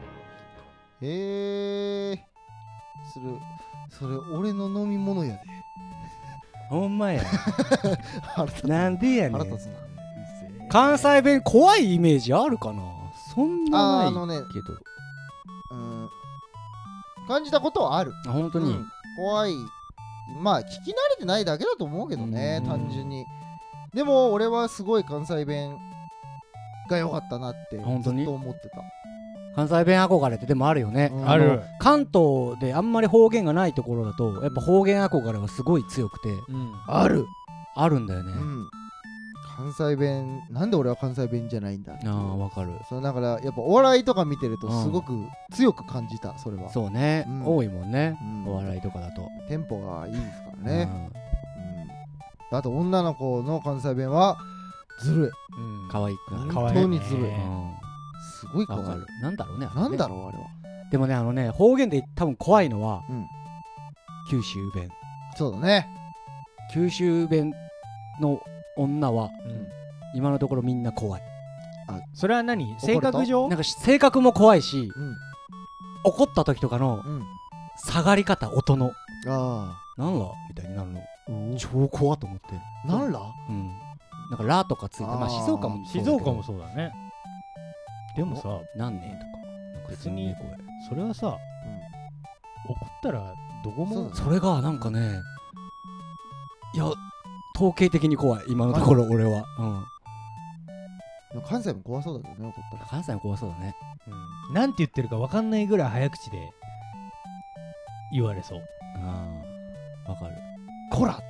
へえ。それそれ俺の飲み物やで。 ほんまや。 腹立つなんでやねん。 腹立つな。 関西弁怖いイメージあるかな？そんなないあーあのね、 けど。 うん、感じたことはある。 あ、本当に。 うん怖い。まあ聞き慣れてないだけだと思うけどね、 うん単純に。でも俺はすごい関西弁が良かったなってず本当にっと思ってた。 関西弁憧れってでもあるよね。 うんあるの関東であんまり方言がないところだとやっぱ方言憧れはすごい強くてうん。 ある。 あるんだよね。 うん。 関西弁なんで俺は関西弁じゃないんだっていう。 ああわかる。 そうだからやっぱお笑いとか見てるとすごく強く感じたそれは。 そうね、 うん、 多いもんね、 うん、 お笑いとかだとテンポがいいですからね、うん、あと女の子の関西弁はずるい、 うん、可愛くなる。 本当にずるい、うん、すごい可愛い。 なんだろうね、 なんだろうあれは。 でもねあのね方言で多分怖いのは、うん、九州弁。 そうだね、 九州弁の女は、うん、今のところみんな怖い。 あ、それは何、性格上？ なんか性格も怖いし、うん、怒った時とかの、うん、下がり方、音のあなんらみたいになるの超怖と思って。 なんら、 うん、なんかラとかついて、まあ静岡も静岡もそうだね。でもさ、 なんねとか別にそれはさ、うん、怒ったらどこもそれがなんかね、いや統計的に怖い今のところ俺は。 うん、関西も怖そうだけどね、怒ったら。 関西も怖そうだね。 うん、なんて言ってるか分かんないぐらい早口で言われそう。 ああ、わかる。 コラって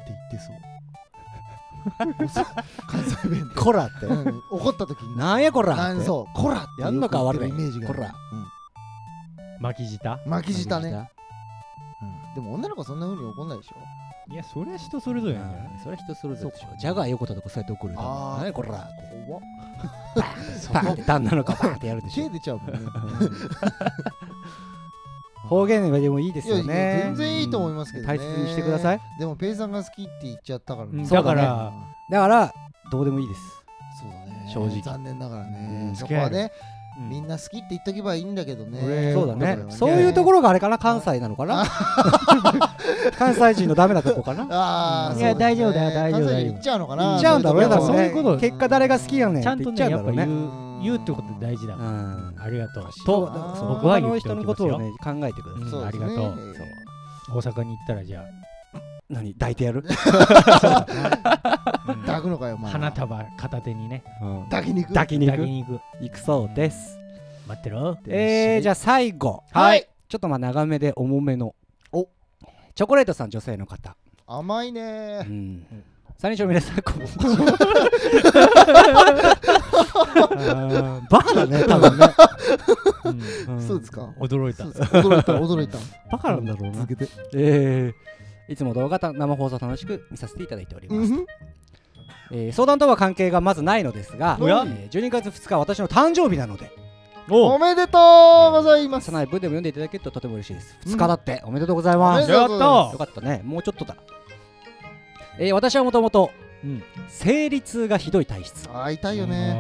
言ってそう。関西弁で。 コラって、 うん、怒った時に。 なんやコラって。 そう、コラってやんのか悪いイメージが。 コラ。うん、 巻き舌。 巻き舌ね。うん、でも女の子そんな風に怒んないでしょ。 いや、それは人それぞれなんじゃない？ それは人それぞれでしょ。ジャガー横田とかそうやって怒る。 ああ、 何こら。 怖っ。 パンって旦那の顔パンってやるでしょ。 手出ちゃうもんね。 方言でもいいですよね。 全然いいと思いますけどね。 大切にしてください。 でもペイさんが好きって言っちゃったからね。 だからだからどうでもいいです。 そうだね。 正直。 残念ながらね。そこはね。みんな好きって言っとけばいいんだけどね。 そうだね。そういうところがあれかな、関西なのかな。関西人のダメなとこかな。 ああ、 いや大丈夫だよ大丈夫だよ。 言っちゃうのかな。 言っちゃうんだろうね。だからそういうこと。 結果誰が好きやねん。 ちゃんとねやっぱ言う言うってこと大事だから。ありがとう。と僕は言っておきますよ。 人のことをね考えてください。 ありがとう。大阪に行ったらじゃあ何抱いてやる。 抱くのかよ。 花束片手にね。 抱きに行く。 抱きに行く。行くそうです。 待ってろ。 えー、じゃあ最後、 はい、 ちょっとまあ長めで重めのおチョコレートさん、女性の方。 甘いねー。うん、 三人称皆さんこんばんバカだね多分ね。 そうですか。 驚いた驚いた驚いた。 バカなんだろうな。 続けて。 えー、いつも動画生放送楽しく見させていただいております。えー、相談とは関係がまずないのですが、えー、じゅうにがつふつか私の誕生日なので。 おめでとうございます。 幼い文でも読んでいただけるととても嬉しいです。ふつかだって、おめでとうございます。 やったー。 よかったね。もうちょっとだ。えー、私はもともと生理痛がひどい体質。 あ、痛いよね。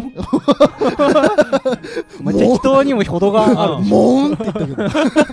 まあ適当にも程がある。 もーんって言ったけど。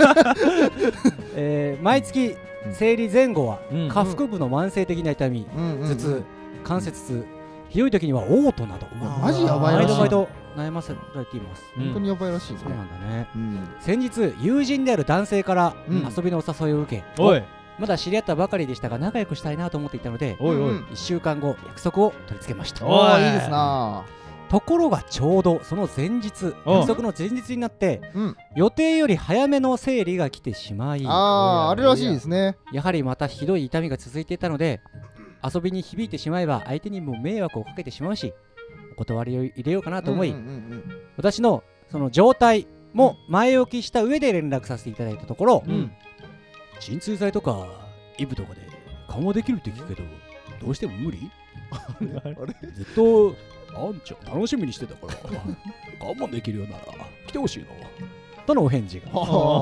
えー、毎月生理前後は下腹部の慢性的な痛み、頭痛、関節痛、ひどい時には嘔吐など。 マジやばいらしい。 毎度毎度悩ませられています。 本当にやばいらしいね。 そうなんだね。先日友人である男性から遊びのお誘いを受け、まだ知り合ったばかりでしたが仲良くしたいなと思っていたので、いっしゅうかんご約束を取り付けました。 おー、いいですな。 ところがちょうどその前日、約束の前日になって予定より早めの生理が来てしまい、 ああ、あれらしいですね。 やはりまたひどい痛みが続いていたので、遊びに響いてしまえば相手にも迷惑をかけてしまうし、お断りを入れようかなと思い、私のその状態も前置きした上で連絡させていただいたところ、うん、鎮痛剤とかイブとかで緩和できるって聞くけど、どうしても無理？ずっとあんちゃん楽しみにしてたから我慢できるようなら来てほしいなとのお返事が。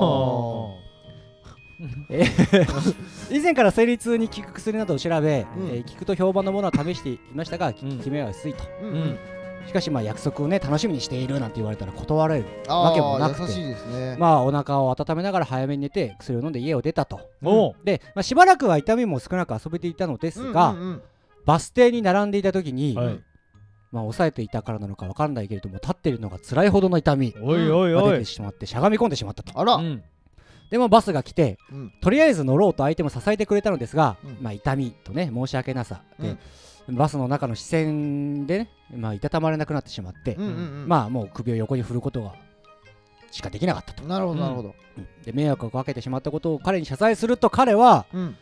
え以前から生理痛に効く薬などを調べ、うん、えー、効くと評判のものは試していましたが、効き目は薄いと、うん、しかしまあ約束をね楽しみにしているなんて言われたら断れるわけもなくて、優しいですね。まあお腹を温めながら早めに寝て薬を飲んで家を出たと、うん、で、まあ、しばらくは痛みも少なく遊べていたのですが、うんうんうん、バス停に並んでいた時に、はい、まあ抑えていたからなのか分からないけれども、立っているのが辛いほどの痛みが出てしまってしゃがみ込んでしまったと。 あら、うん、 でもバスが来て、うん、とりあえず乗ろうと相手も支えてくれたのですが、うん、まあ痛みとね申し訳なさで、うん、バスの中の視線でね、まあ、いたたまれなくなってしまって、うんうんうん、まあもう首を横に振ることがしかできなかったと。 なるほどなるほど、 うん、で迷惑をかけてしまったことを彼に謝罪すると、彼は、うん、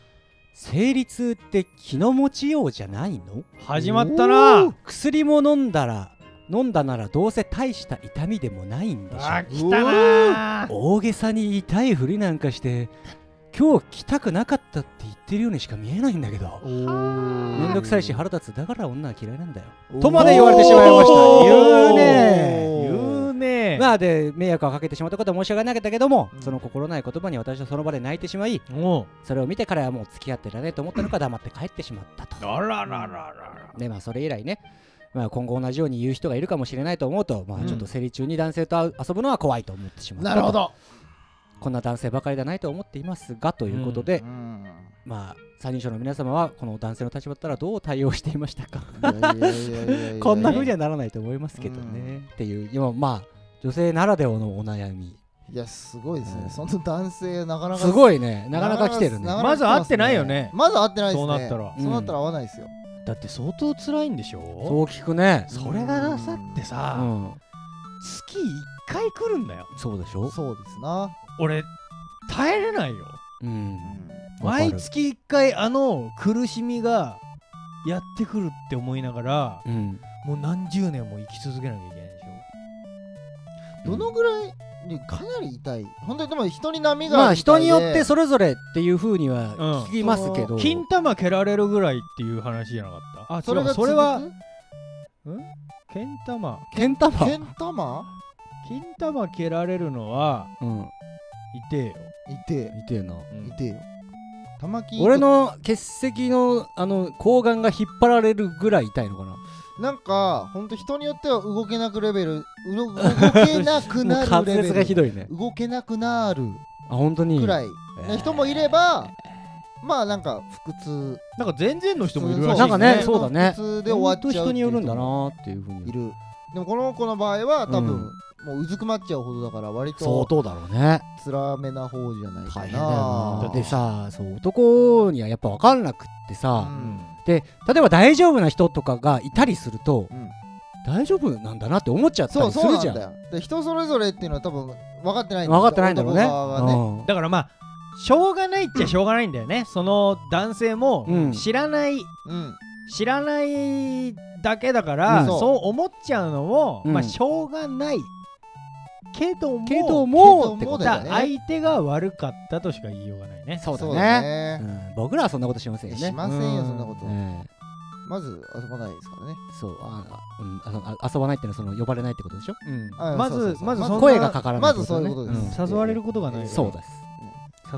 生理痛って気の持ちようじゃないの？ 始まったな。 薬も飲んだら飲んだならどうせ大した痛みでもないんでしょ。 あ、来たな。 大げさに痛いふりなんかして今日来たくなかったって言ってるようにしか見えないんだけど、めんどくさいし腹立つ、だから女は嫌いなんだよとまで言われてしまいました。言うね言うね。 まあで迷惑をかけてしまったことは申し訳なかったけども、うん、その心ない言葉に私はその場で泣いてしまい、それを見てからはもう付き合ってらねえと思ったのか黙って帰ってしまったと。 あらららら。 でまあそれ以来ね、まあ、今後同じように言う人がいるかもしれないと思うと、まあ、ちょっと生理中に男性と遊ぶのは怖いと思ってしまった、うん、 なるほど。 こんな男性ばかりではないと思っていますがということで、うん、まあ三人称の皆様はこの男性の立場だったらどう対応していましたか。こんな風にはならないと思いますけどね、うん、っていう今まあ女性ならではのお悩み。 いやすごいですね、うん、その男性なかなかすごいね、なかなか来てるね。 まず会ってないよね。 まず会ってないですね。 そうなったらそうなったら会わないですよ、 うん、だって相当辛いんでしょ。 そう聞くね。 それがさってさ、うん、月いっかい来るんだよ。 そうでしょ。 そうですな。 俺耐えれないよ、うん、毎月いっかいあの苦しみがやってくるって思いながら、うん、もう何十年も生き続けなきゃいけないでしょ。どのぐらいかなり痛い。本当にでも人に波がまあ人によってそれぞれっていう風には聞きますけど、 うん、金玉蹴られるぐらいっていう話じゃなかった。あ、 それがそれはん金玉金玉金玉金玉蹴られるのは、うん、痛えよ。 痛え痛えな、 うん、痛えよ。玉木俺の結石のあの睾丸が引っ張られるぐらい痛いのかな。 なんかほんと人によっては動けなくレベル動けなくなるレベル滑舌がひどいね。 動けなくなるあ本当にくらいの人もいれば、えー、まあなんか腹痛なんか全然の人もいるらしいね。 なんかねそうだね。 腹痛で終わっちゃう人によるんだなっていう風にいる。でもこの子の場合は多分、うんもううずくまっちゃうほどだから割と相当だろうね。 辛めな方じゃないかな。 大変だよな。でさ、そう男にはやっぱ分かんなくってさ、うん、で例えば大丈夫な人とかがいたりすると、うん、大丈夫なんだなって思っちゃったりするじゃん。 そうそうなんだよ。で人それぞれっていうのは多分分かってないんだ分かってないんだろうね。 ねだからまあしょうがないっちゃしょうがないんだよね。その男性も知らない、うん、知らないだけだから、うん、そう思っちゃうのも、うん、まあしょうがない。けどもけどもってことだよね。相手が悪かったとしか言いようがないね。 そうだね、うん、僕らはそんなことしませんよね。 しませんよ、うん、そんなこと、ね、まず遊ばないですからね。 そうああ、うん、あ遊ばないってのはその呼ばれないってことでしょ、 うん、まずまず声がかからない、 ね、まずそういうことです、 うん、誘われることがない、えー、 そうです、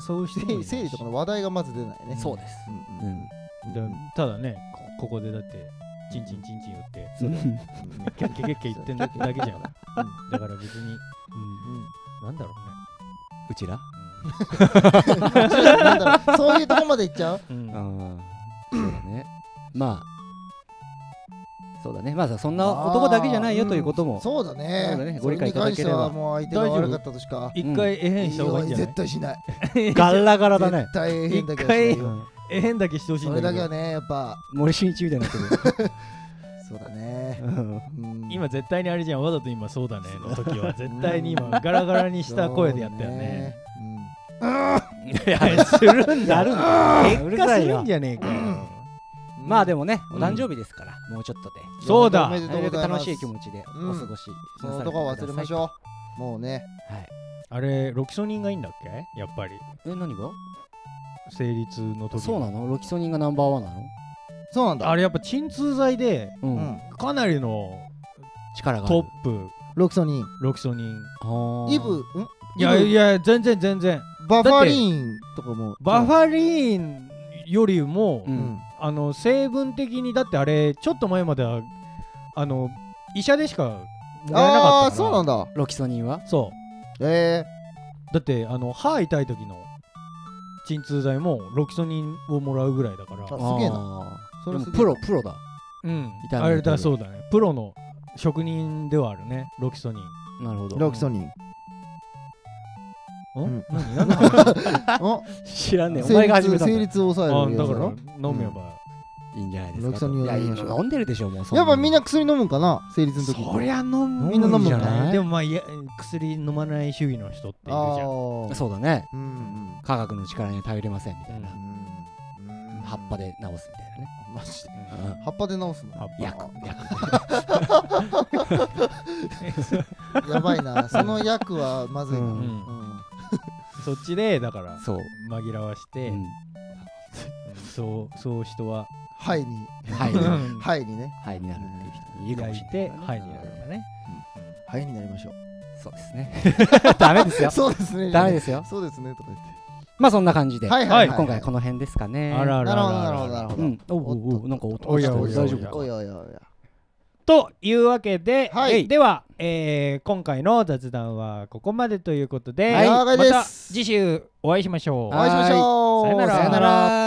うん、誘う人も生理とかの話題がまず出ないね。 そうです、 うんうんうん、ただねここでだってチンチンチンチン言ってそうケッケケッケ言ってんだけじゃんだから別になんだろうねうちらなんだろうそういうとこまでいっちゃう、うん、 あそうだね。まあそうだね。まあそんな男だけじゃないよということも、 うん、そうだね。 そうだね。ご理解いただければ。 もう相手が悪かったとしか一回えへんした方がいいんじゃない？ 絶対しない。 ガッラガラだね。 絶対えへんだけはしないよ。 えへんだけしてほしいんだけど。 それだけはねやっぱ森進一みたいになってる。 そうだね、 うん、今絶対にあれじゃん。わざと今そうだねの時は絶対に今ガラガラにした声でやったよね。 うん、 いやするんだるんだ結果するんじゃねえかよ、うん、 まあでもねお誕生日ですから、うん、もうちょっとでそうだ楽しい気持ちでお過ごし、 うん、そのとこは忘れましょう。もうね、 はい、あれロキソニンがいいんだっけやっぱり。 え何が生理痛の時。 そうなの？ロキソニンがナンバーワンなの？ そうなんだ。 あれやっぱ鎮痛剤で、うん、かなりの力がトップ。 ロキソニンロキソニンイブんいやいや全然全然バファリーンとかもバファリーンよりも、うん、あの成分的にだってあれちょっと前まではあの医者でしかもらえなかったから。 ああそうなんだ。 ロキソニンはそうえー、だってあの歯痛い時の鎮痛剤もロキソニンをもらうぐらいだから。 あすげえな。 それプロプロだ。 うんあれだそうだね。プロの職人ではあるねロキソニン。 なるほど。 ロキソニンん何何の話知らねえ。お前が始めたんだ。 生理痛を抑える。 だから飲めばいいんじゃないですか。 ロキソニンを飲みましょう。 飲んでるでしょもう。 やっぱみんな薬飲むんかな生理痛の時。 そりゃ飲む。 みんな飲むんじゃない？ でもまあいや薬飲まない主義の人っているじゃん。 そうだね。 うん科学の力に頼れませんみたいな。 葉っぱで治すみたいなね。 マジで葉っぱで治すの？ 薬薬やばいな、その薬はまずいな。 そっちでだからそう紛らわして、そうそう人は肺に肺に肺にね肺になるっていう人もいるかもしれない。 肺になるんだね。 肺になりましょう。 そうですね。ダメですよ。 そうですね。 ダメですよ。 そうですねとか言って。 まあそんな感じで、 はいはい今回この辺ですかね。 あらあらなるほどなるほどなるほど。 うん。おおおなんか音おやおや大丈夫か。 おやおやおや。 というわけで、 はい、 では、えー、今回の雑談はここまでということで、 はい、 また次週お会いしましょう。 お会いしましょう。 さよなら。 さよなら。